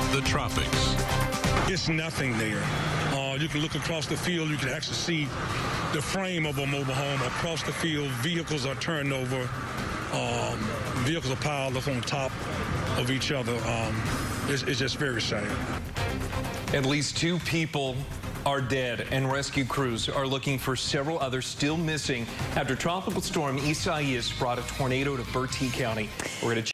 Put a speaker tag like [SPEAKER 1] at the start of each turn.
[SPEAKER 1] the tropics.
[SPEAKER 2] It's nothing there. You can look across the field. You can actually see the frame of a mobile home across the field. Vehicles are turned over. Vehicles are piled up on top of each other. It's just very sad.
[SPEAKER 3] At least 2 people are dead, and rescue crews are looking for several others still missing after Tropical Storm Isaias brought a tornado to Bertie County. We're going to